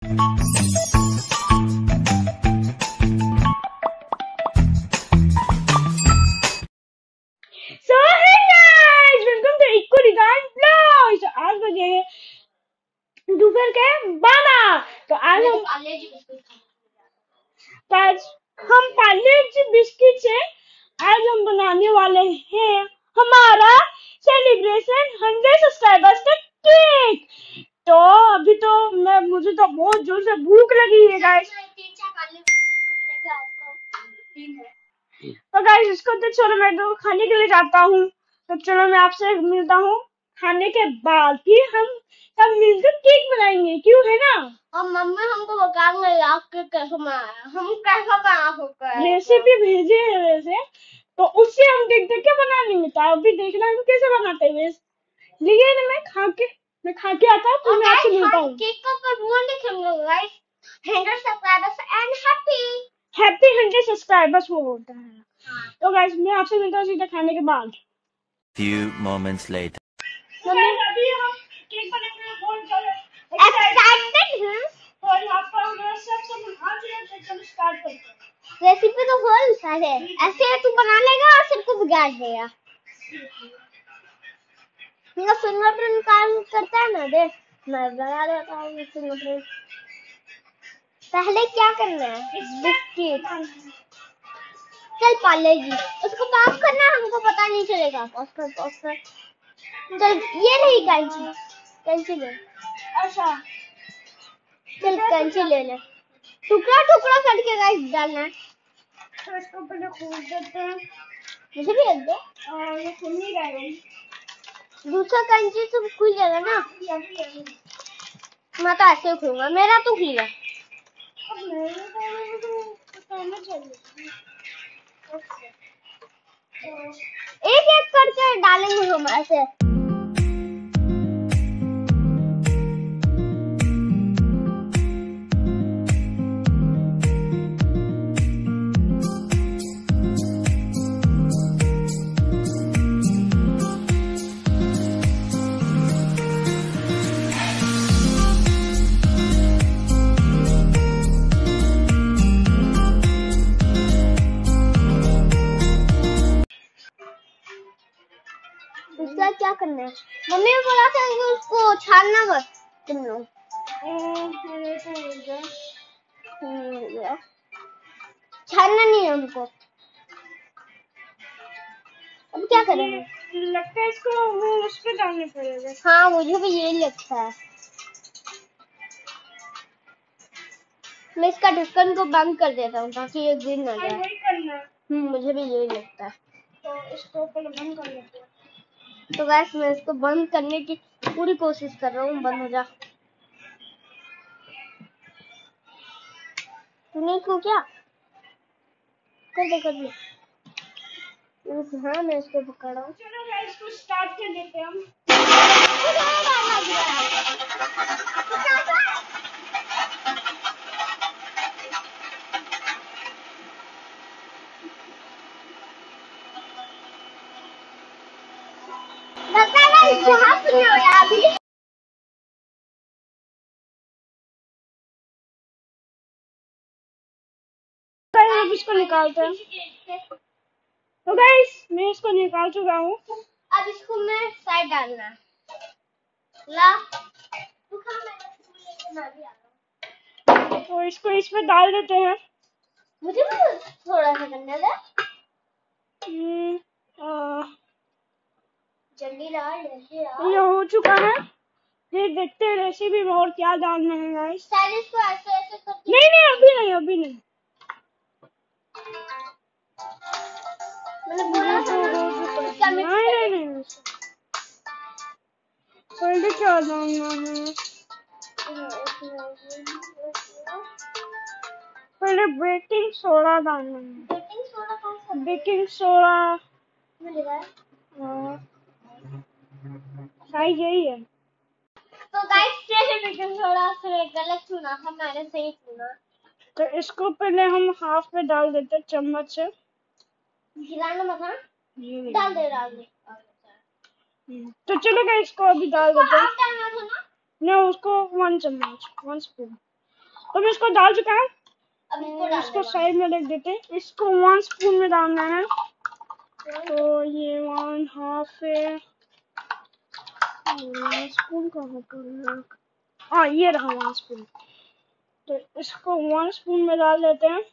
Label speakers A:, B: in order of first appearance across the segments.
A: So hey guys, welcome to Eco Design Vlog। तो आज बजे दोपहर के 12। तो आज हम पार्ले जी बिस्किट से आज हम बनाने वाले हैं हमारा सेलिब्रेशन 100 सब्सक्राइबर्स का केक। तो अभी तो मुझे तो बहुत जोर से भूख लगी है गाइस। तो गाइस इसको तो चलो मैं तो खाने के लिए जाता हूँ। तो चलो मैं आपसे मिलता हूँ खाने के बाद, फिर हम सब मिलकर केक बनाएंगे, क्यों है ना।
B: और मम्मी हमको बताएंगे आपके कैसे बनाया, हम कैसे बना सकते हैं।
A: रेसिपी भेजे है वैसे, तो उससे हम देख देख के बना लेंगे। तो अभी देखना हम कैसे बनाते हैं। लेकिन मैं खा के आता हूँ, फिर मैं आपसे मिलता हूँ।
B: केक का ऊपर वो लिखेंगे guys 100 subscribers and
A: happy 100 subscribers वो बोलता है। तो गाइस मैं आपसे मिलता हूँ सीधा खाने के बाद।
C: Few moments later.
A: तो गाइस अभी हम केक बनाने में बहुत ज्यादा
B: एक्साइटेड हैं।
A: और यहाँ पर हमारा सब हाथ से चलो स्टार्ट करते हैं।
B: रेसिपी तो बहुत सारे है, ऐसे तू बना लेगा और सबको बिगाड़ देगा। मेरा फिंगरप्रिंट काम करता है ना, देख मैं बना देता हूँ फिंगरप्रिंट। पहले क्या करना है, बिस्किट चल पाले जी उसको पॉज करना है, हमको पता नहीं चलेगा। पॉज कर चल, ये नहीं कैंची ले।
A: अच्छा
B: चल कैंची ले ले, टुकड़ा टुकड़ा करके गाइस डालना है।
A: तो इसको पहले खोल देते हैं।
B: मुझे भी रख दो।
A: ये खुल नहीं रहा है।
B: दूसरा कैंची से खुल जाएगा ना। मैं तो ऐसे ही खुलूंगा, मेरा तो खुल गया।
A: अब मेरे को बताना चाहिए।
B: एक एक करके डालेंगे हम ऐसे। उसका क्या करना है, मम्मी ने बोला था कि उसको छानना बस तुम लोग। छानना नहीं है उनको। अब क्या करेंगे,
A: लगता है इसको वो उस पे डालने पड़ेगा।
B: हाँ मुझे भी यही लगता है। मैं इसका ढक्कन को बंद कर देता हूँ ताकि ये गिर ना जाए।
A: वही करना है।
B: मुझे भी यही लगता है।
A: तो इसको पहले बंद कर लेते हैं।
B: तो गाइस मैं इसको बंद करने की पूरी कोशिश कर रहा हूँ। बंद हो जा। तूने इसको क्या कर दे। हाँ मैं इसको पकड़ रहा हूँ।
A: चलो गाइस इसको स्टार्ट कर देते हैं हम। इसको निकालते हैं। तो गाइस मैं इसको निकाल चुका हूँ।
B: अब इसको मैं साइड डालना ला। तू खा, मैं भी आ रहा हूँ।
A: तो इसको इसमें डाल देते हैं।
B: मुझे भी थोड़ा सा करना दे। जल्दी डाल, जल्दी डाल।
A: ये हो चुका है। फिर देखते हैं रेसिपी में और क्या डालना है गाइस।
B: साइड इसको ऐसे ऐसे करके।
A: नहीं अभी नहीं।
B: मैंने बोला था ना
A: नहीं पहले क्या डालना है। पहले बेकिंग सोडा डालना है।
B: बेकिंग सोडा कौन सा?
A: बेकिंग सोडा
B: मिलेगा।
A: साइज यही है।
B: तो गाइस कैसे बेकिंग सोडा से गलत सुना था, मैंने सही सुना।
A: तो इसको पहले हम हाफ में डाल देते चम्मच से।
B: गिराना मत हाँ, डाल दे।
A: तो चलो गाइस इसको अभी डाल देते हैं।
B: हाफ डालना था ना?
A: नहीं उसको 1 चम्मच 1 स्पून। तो मैं इसको डाल चुका है।
B: अब इसको डाल
A: इसको
B: दे
A: साइड में रख देते हैं। इसको 1 स्पून में डालना है। तो ये 1/2 है। 1 स्पून कहाँ पर? हाँ ये रहा 1 स्पून। तो इसको 1 स्पून में डाल देते हैं।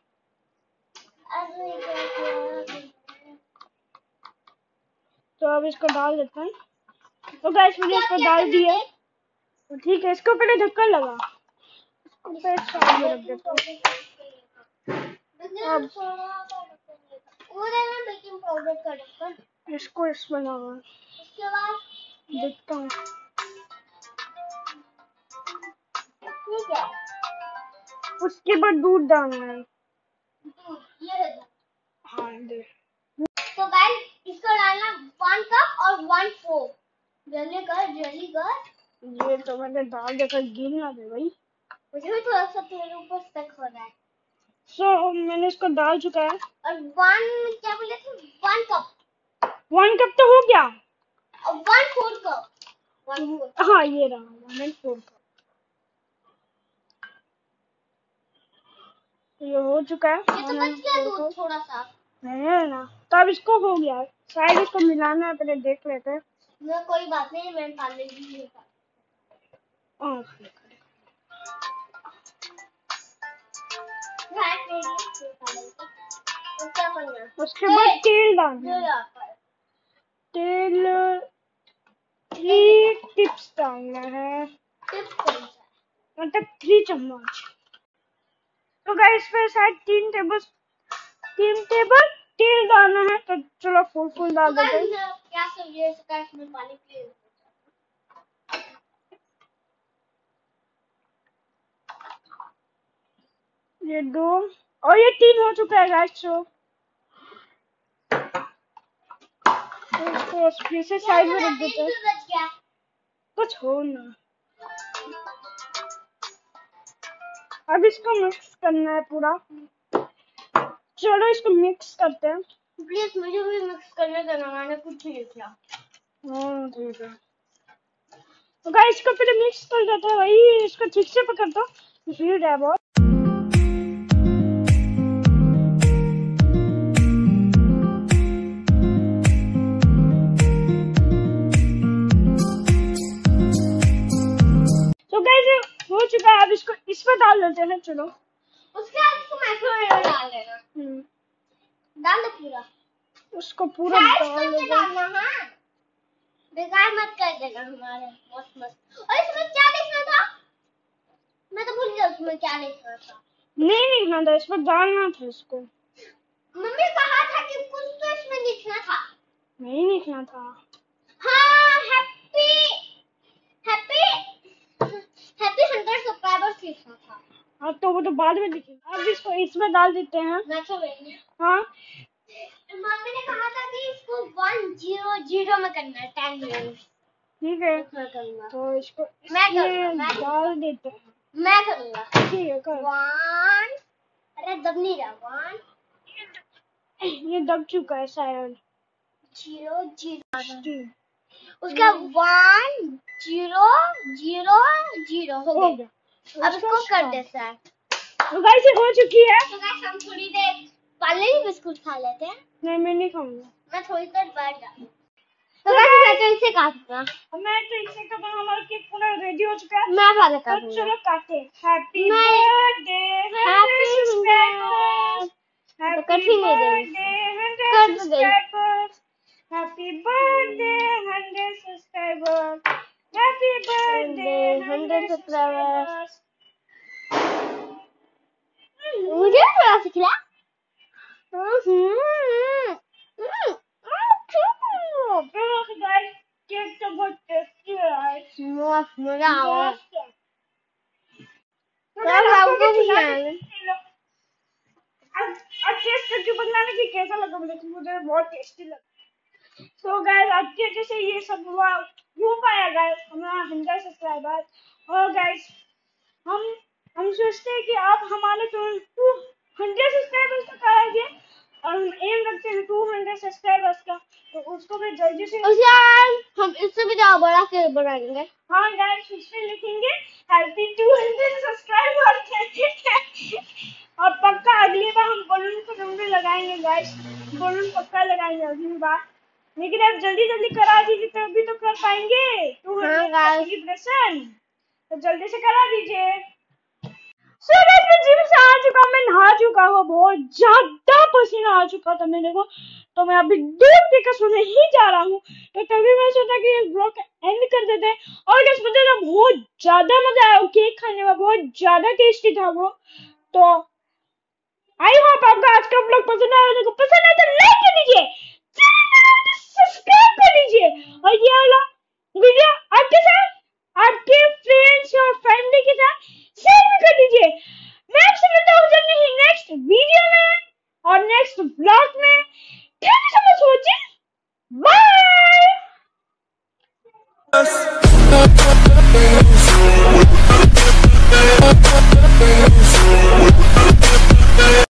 A: तो अब इसको डाल देते हैं। तो गाइस मैंने इसको डाल दिया। तो ठीक है, इसको पहले ढक्कन लगा। इसको पहले साइड में रख देता हूँ। अब
B: बेकिंग पाउडर का ढक्कन
A: इसको इसमें लगा।
B: उसके बाद
A: देखता हूँ।
B: ठीक है।
A: उसके बाद दूध डालना है।
B: दूध, ये है दूध।
A: हाँ दे।
B: तो गाइस इसको डालना 1 कप और 1 फोर्क। जल्दी कर।
A: ये तो मैंने डाल देखा, गिर ना दे भाई।
B: मुझे भी थोड़ा सा तेरे ऊपर स्टक हो रहा है।
A: सो मैंने इसको डाल चुका है।
B: और 1 क्या बोले थे? 1 कप
A: 1 कप तो हो गया।
B: और 1/4 कप 1/4।
A: हाँ ये रहा 1/4 कप। तो ये हो चुका है।
B: ये तो बच गया दूध थोड़ा सा।
A: है ना। तो अब इसको हो गया। शायद इसको मिलाना है, पहले देख लेते हैं।
B: मैं कोई बात नहीं, मैं पानी भी लेता। क्या करना?
A: उसके बाद तेल डालना है। तेल 3 टिप्स डालना है,
B: टिप्स कौन सा?
A: मतलब 3 चम्मच। तो गाइस पे शायद 3 टेबल तेल डालना है। तो चलो फुल डाल देते हैं।
B: क्या सब्जी है इसका? इसमें पानी पी।
A: ये 2 और ये 3 हो चुका है गाइस। तो इसको फिर से साइड में रख देते हैं।
B: बच गया।
A: कुछ हो ना। अब इसको मिक्स करना है पूरा। चलो इसको मिक्स करते हैं।
B: प्लीज मुझे भी मिक्स करने देना, मैंने कुछ नहीं किया।
A: हाँ ठीक है। तो गाइस इसको पहले मिक्स कर देते हैं भाई। इसको ठीक से पकड़ दो, फिर है बहुत। तो गाइस हो चुका है। अब इसको इसमें डाल देते हैं। चलो
B: उसके बाद इसको माइक्रोवेव में डाल देना। डाल दे पूरा।
A: उसको पूरा डाल देते हैं।
B: हाँ, बेकार मत कर देगा हमारे। मस्त। और इसमें क्या लिखना था? मैं तो भूल गया उसमें क्या लिखना था।
A: नहीं लिखना था, इसमें डालना था इसको।
B: मम्मी कहा था कि कुछ तो इसमें लिखना था।
A: नहीं लिखना था।
B: हाँ, हैप्पी 100 सब्सक्राइबर्स लिखना था।
A: हाँ तो वो तो बाद में लिखेंगे। अब इसको इसमें डाल देते हैं। हाँ
B: मम्मी ने कहा था कि इसको 100 में करना है 10 मिनट।
A: ठीक है।
B: करूंगा।
A: तो इसको
B: मैं
A: इसमें डाल देते हैं।
B: मैं करूंगा।
A: ठीक है कर।
B: 1 अरे दब नहीं रहा। 1
A: ये दब चुका है शायद।
B: 0 0 उसका 1 0 0 0 हो गया। अब इसको कर देता है।
A: तो गाइस ये हो चुकी है।
B: तो गाइस हम थोड़ी देर पहले ही बिस्कुट खा लेते हैं।
A: नहीं मैं नहीं खाऊंगा।
B: मैं थोड़ी देर बैठ जाऊंगा। तो गाइस मैं तो इसे काटूंगा।
A: मैं तो इसे कहता हूँ हमारा केक पूरा रेडी हो चुका है।
B: मैं पहले
A: तो
B: काटूंगा।
A: चलो काटे। हैप्पी
B: मैं-
A: बर्थडे
B: हैप्पी
A: सब्सक्राइबर्स।
B: तो कट ही नहीं देंगे।
A: Happy subscribers. Happy birthday 100 subscribers. Happy birthday 100 subscribers.
B: मुझे थोड़ा सा खिला।
A: केक तो बहुत टेस्टी है।
B: मस्त मजा आ रहा है।
A: मस्त है।
B: तो आपको भी खिलाना।
A: अब टेस्ट करके बताना कि कैसा लगा मुझे बहुत टेस्टी लगा। तो गाइस आपकी वजह से ये सब हो पाया गाइस हमारा 100 सब्सक्राइबर। और गाइस हम सोचते हैं कि आप हमारे चैनल 200 सब्सक्राइबर्स तक आएंगे और हम एम रखते हैं 200 सब्सक्राइबर्स का। तो उसको भी जल्दी से
B: हम इससे भी ज्यादा बड़ा केक बनाएंगे।
A: हाँ गाइस उसमें लिखेंगे हैप्पी 200 सब्सक्राइबर। गाइस, बलून पक्का लगाएंगे अभी बात, लेकिन आप जल्दी जल्दी करा दीजिए तभी तो कर पाएंगे।
B: हाँ गाइस,
A: सेलिब्रेशन तो जल्दी से करा दीजिए। सूरज में जिम से आ चुका हूँ, मैं नहा चुका हूँ, बहुत ज्यादा पसीना आ चुका था मेरे को, तो मैं अभी दूध पीकर सोने ही जा रहा हूँ। तो तभी मैं सोचा कि इस ब्लॉग का एंड कर देते हैं। और गाइस मुझे तो बहुत ज्यादा मजा आया केक खाने में, बहुत ज्यादा टेस्टी था वो। तो आई होप आपको आज का ब्लॉग पसंद आया, तो पसंद आया तो लाइक कर दीजिए, सब्सक्राइब कर दीजिए, और ये वाला वीडियो आपके साथ, आपके फ्रेंड्स और फैमिली के साथ शेयर